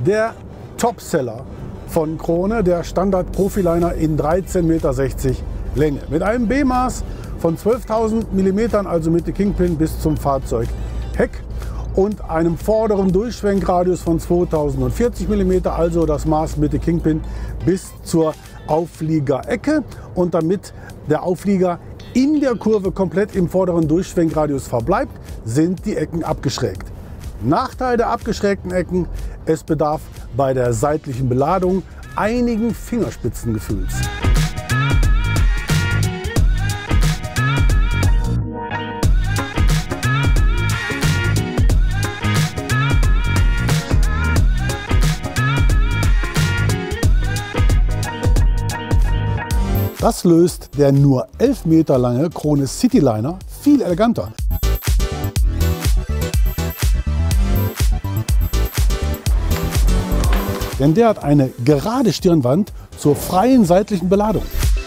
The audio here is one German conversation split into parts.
der Topseller von Krone, der Standard Profi Liner in 13,60 Meter Länge. Mit einem B-Maß von 12.000 mm, also mit dem Kingpin bis zum Fahrzeugheck, und einem vorderen Durchschwenkradius von 2040 mm, also das Maß mit dem Kingpin bis zur Aufliegerecke, und damit der Auflieger in der Kurve komplett im vorderen Durchschwenkradius verbleibt, sind die Ecken abgeschrägt. Nachteil der abgeschrägten Ecken: es bedarf bei der seitlichen Beladung einigen Fingerspitzengefühls. Das löst der nur 11 Meter lange Krone City Liner viel eleganter. Denn der hat eine gerade Stirnwand zur freien seitlichen Beladung.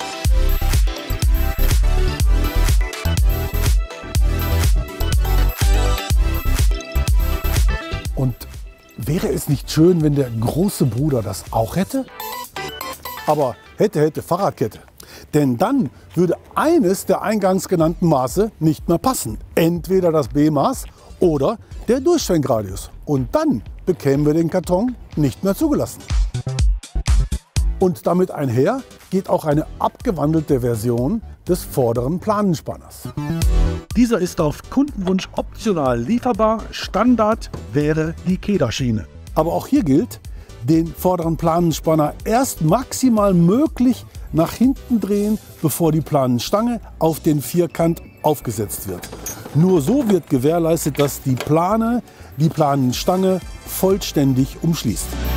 Und wäre es nicht schön, wenn der große Bruder das auch hätte? Aber hätte Fahrradkette. Denn dann würde eines der eingangs genannten Maße nicht mehr passen. Entweder das B-Maß oder der Durchschwenkradius. Und dann bekämen wir den Karton nicht mehr zugelassen. Und damit einher geht auch eine abgewandelte Version des vorderen Planenspanners. Dieser ist auf Kundenwunsch optional lieferbar. Standard wäre die Kederschiene. Aber auch hier gilt: den vorderen Planenspanner erst maximal möglich nach hinten drehen, bevor die Planenstange auf den Vierkant aufgesetzt wird. Nur so wird gewährleistet, dass die Planenstange vollständig umschließt.